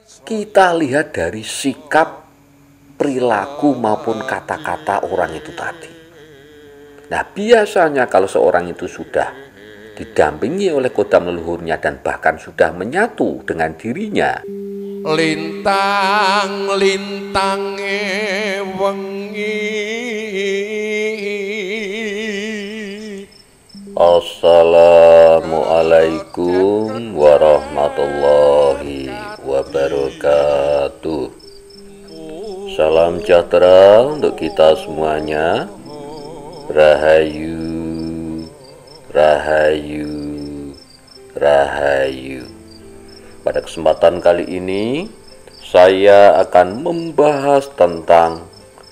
kita lihat dari sikap, perilaku maupun kata-kata orang itu tadi. Nah, biasanya kalau seorang itu sudah didampingi oleh kodam leluhurnya dan bahkan sudah menyatu dengan dirinya, lintang-lintange wengi. Assalamualaikum warahmatullahi wabarakatuh. Salam sejahtera untuk kita semuanya. Rahayu, rahayu, rahayu. Pada kesempatan kali ini saya akan membahas tentang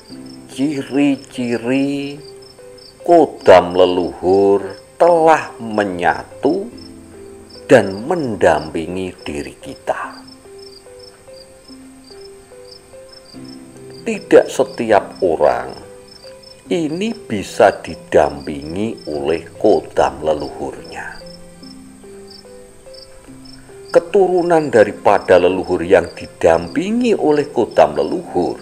ciri-ciri kodam leluhur telah menyatu dan mendampingi diri kita. Tidak setiap orang ini bisa didampingi oleh kodam leluhurnya. Keturunan daripada leluhur yang didampingi oleh kodam leluhur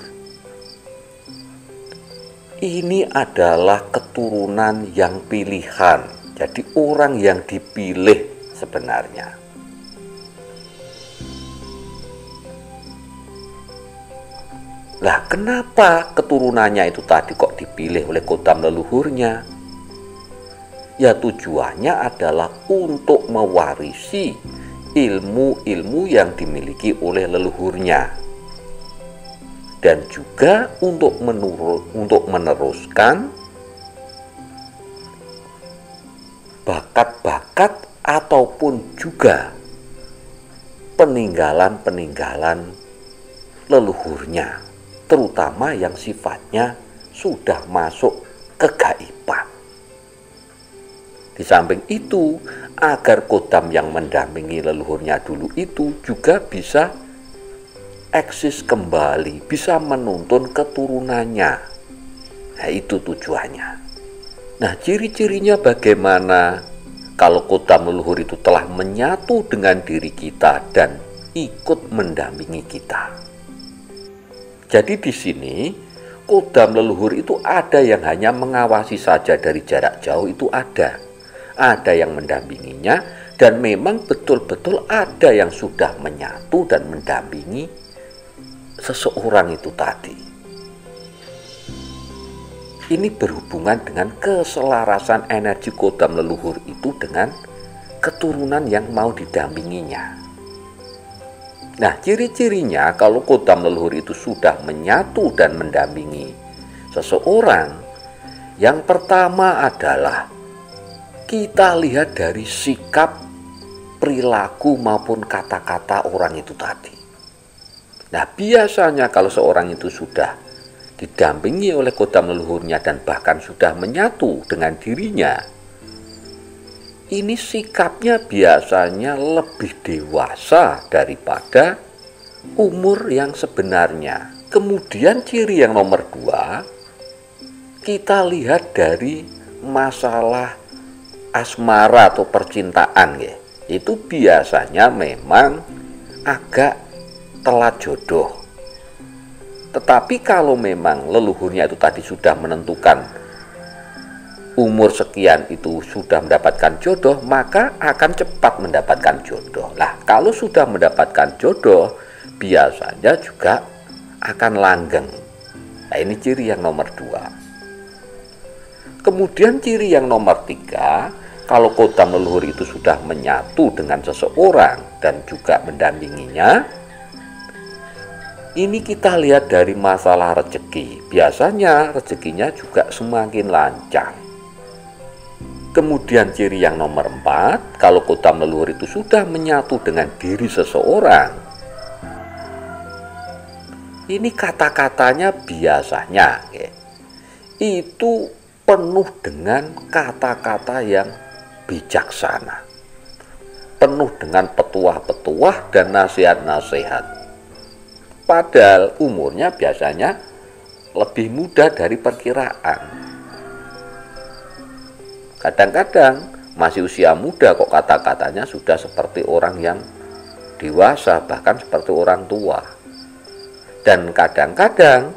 ini adalah keturunan yang pilihan. Jadi orang yang dipilih sebenarnya. Lah, kenapa keturunannya itu tadi kok dipilih oleh kodam leluhurnya? Ya, tujuannya adalah untuk mewarisi ilmu-ilmu yang dimiliki oleh leluhurnya. Dan juga untuk meneruskan bakat-bakat ataupun juga peninggalan-peninggalan leluhurnya, terutama yang sifatnya sudah masuk kegaiban. Di samping itu, agar kodam yang mendampingi leluhurnya dulu itu juga bisa eksis kembali, bisa menuntun keturunannya. Nah, itu tujuannya. Nah, ciri-cirinya bagaimana kalau kodam leluhur itu telah menyatu dengan diri kita dan ikut mendampingi kita. Jadi di sini kodam leluhur itu ada yang hanya mengawasi saja dari jarak jauh, itu ada yang mendampinginya, dan memang betul-betul ada yang sudah menyatu dan mendampingi seseorang itu tadi. Ini berhubungan dengan keselarasan energi kodam leluhur itu dengan keturunan yang mau didampinginya. Nah, ciri-cirinya kalau kodam leluhur itu sudah menyatu dan mendampingi seseorang, yang pertama adalah kita lihat dari sikap, perilaku maupun kata-kata orang itu tadi. Nah, biasanya kalau seorang itu sudah didampingi oleh kodam leluhurnya dan bahkan sudah menyatu dengan dirinya, ini sikapnya biasanya lebih dewasa daripada umur yang sebenarnya. Kemudian ciri yang nomor 2, kita lihat dari masalah asmara atau percintaan ya. Itu biasanya memang agak telat jodoh. Tetapi kalau memang leluhurnya itu tadi sudah menentukan umur sekian itu sudah mendapatkan jodoh, maka akan cepat mendapatkan jodoh. Lah, kalau sudah mendapatkan jodoh, biasanya juga akan langgeng. Nah, ini ciri yang nomor 2. Kemudian ciri yang nomor 3, kalau kodam leluhur itu sudah menyatu dengan seseorang dan juga mendampinginya, ini kita lihat dari masalah rezeki. Biasanya rezekinya juga semakin lancar. Kemudian ciri yang nomor 4, kalau kodam leluhur itu sudah menyatu dengan diri seseorang, ini kata-katanya biasanya itu penuh dengan kata-kata yang bijaksana, penuh dengan petuah-petuah dan nasihat-nasihat. Padahal umurnya biasanya lebih muda dari perkiraan. Kadang-kadang masih usia muda kok kata-katanya sudah seperti orang yang dewasa, bahkan seperti orang tua. Dan kadang-kadang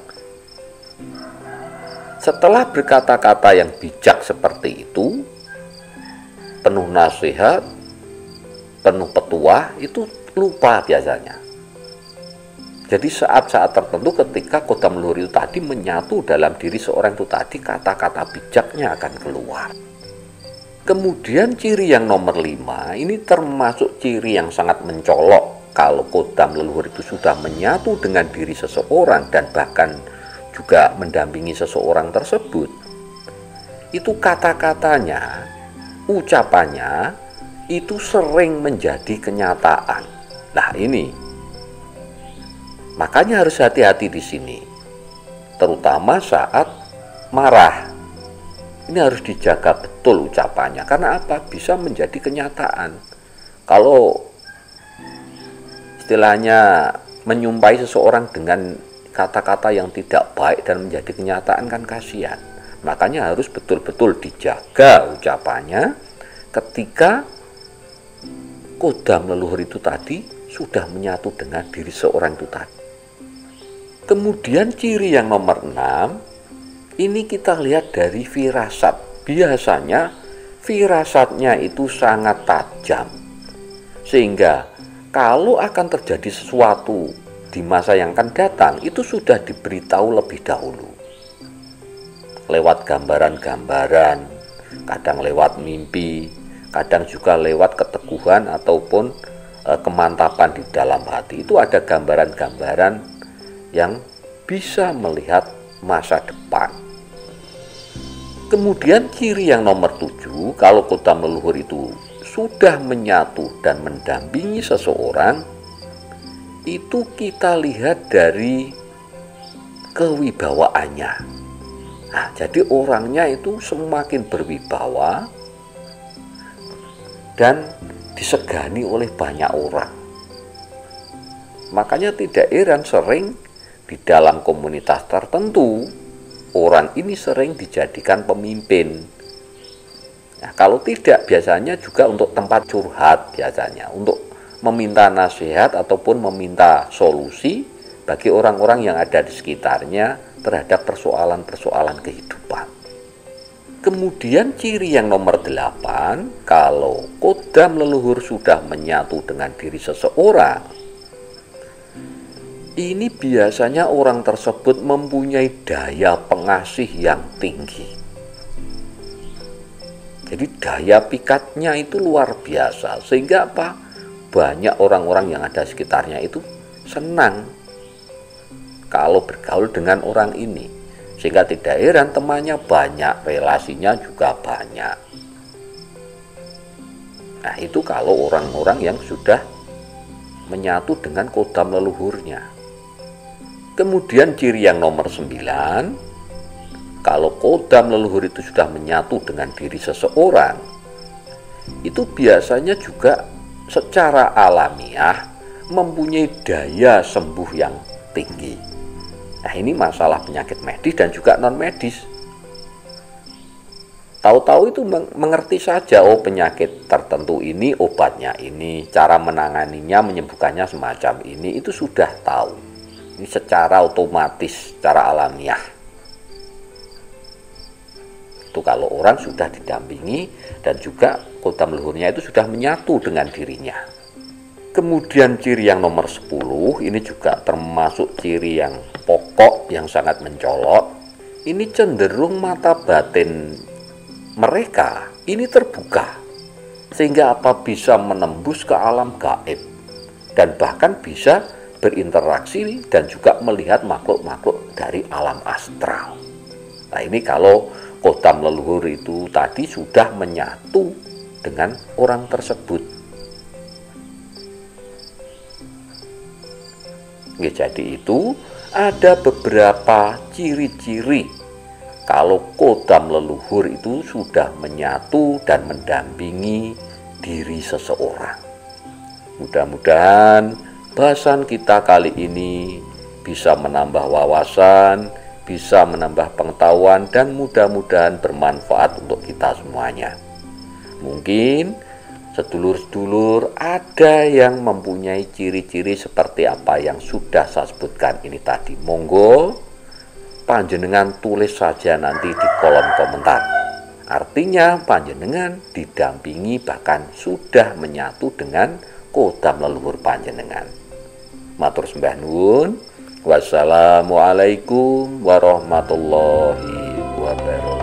setelah berkata-kata yang bijak seperti itu, penuh nasihat, penuh petuah, itu lupa biasanya. Jadi saat-saat tertentu ketika kodam leluhur itu tadi menyatu dalam diri seorang itu tadi, kata-kata bijaknya akan keluar. Kemudian ciri yang nomor 5, ini termasuk ciri yang sangat mencolok. Kalau kodam leluhur itu sudah menyatu dengan diri seseorang dan bahkan juga mendampingi seseorang tersebut, itu kata-katanya, ucapannya itu sering menjadi kenyataan. Nah ini, makanya harus hati-hati di sini, terutama saat marah. Ini harus dijaga betul ucapannya, karena apa? Bisa menjadi kenyataan. Kalau istilahnya menyumpahi seseorang dengan kata-kata yang tidak baik dan menjadi kenyataan kan kasihan. Makanya harus betul-betul dijaga ucapannya ketika kodam leluhur itu tadi sudah menyatu dengan diri seorang itu tadi. Kemudian ciri yang nomor 6, ini kita lihat dari firasat. Biasanya firasatnya itu sangat tajam, sehingga kalau akan terjadi sesuatu di masa yang akan datang, itu sudah diberitahu lebih dahulu. Lewat gambaran-gambaran, kadang lewat mimpi, kadang juga lewat keteguhan ataupun kemantapan di dalam hati. Itu ada gambaran-gambaran yang bisa melihat masa depan. Kemudian ciri yang nomor 7, kalau kodam leluhur itu sudah menyatu dan mendampingi seseorang, itu kita lihat dari kewibawaannya. Nah, jadi orangnya itu semakin berwibawa dan disegani oleh banyak orang. Makanya tidak heran sering di dalam komunitas tertentu orang ini sering dijadikan pemimpin. Nah, kalau tidak biasanya juga untuk tempat curhat, biasanya untuk meminta nasihat ataupun meminta solusi bagi orang-orang yang ada di sekitarnya terhadap persoalan-persoalan kehidupan. Kemudian ciri yang nomor 8, kalau kodam leluhur sudah menyatu dengan diri seseorang, ini biasanya orang tersebut mempunyai daya pengasih yang tinggi. Jadi daya pikatnya itu luar biasa, sehingga apa? Banyak orang-orang yang ada di sekitarnya itu senang kalau bergaul dengan orang ini, sehingga tidak heran temannya banyak, relasinya juga banyak. Nah, itu kalau orang-orang yang sudah menyatu dengan kodam leluhurnya. Kemudian ciri yang nomor 9, kalau kodam leluhur itu sudah menyatu dengan diri seseorang, itu biasanya juga secara alamiah mempunyai daya sembuh yang tinggi. Nah, ini masalah penyakit medis dan juga non medis. Tahu-tahu itu mengerti saja, oh penyakit tertentu ini obatnya ini, cara menanganinya, menyembuhkannya semacam ini, itu sudah tahu. Ini secara otomatis, secara alamiah. Itu kalau orang sudah didampingi dan juga kodam leluhurnya itu sudah menyatu dengan dirinya. Kemudian ciri yang nomor 10, ini juga termasuk ciri yang pokok, yang sangat mencolok. Ini cenderung mata batin mereka ini terbuka, sehingga apa bisa menembus ke alam gaib dan bahkan bisa berinteraksi dan juga melihat makhluk-makhluk dari alam astral. Nah, ini kalau kodam leluhur itu tadi sudah menyatu dengan orang tersebut. Jadi itu ada beberapa ciri-ciri kalau kodam leluhur itu sudah menyatu dan mendampingi diri seseorang. Mudah-mudahan bahasan kita kali ini bisa menambah wawasan, bisa menambah pengetahuan, dan mudah-mudahan bermanfaat untuk kita semuanya. Mungkin sedulur-sedulur ada yang mempunyai ciri-ciri seperti apa yang sudah saya sebutkan ini tadi. Monggo panjenengan tulis saja nanti di kolom komentar. Artinya panjenengan didampingi bahkan sudah menyatu dengan kodam leluhur panjenengan. Matur sembah nuwun. Wassalamualaikum warahmatullahi wabarakatuh.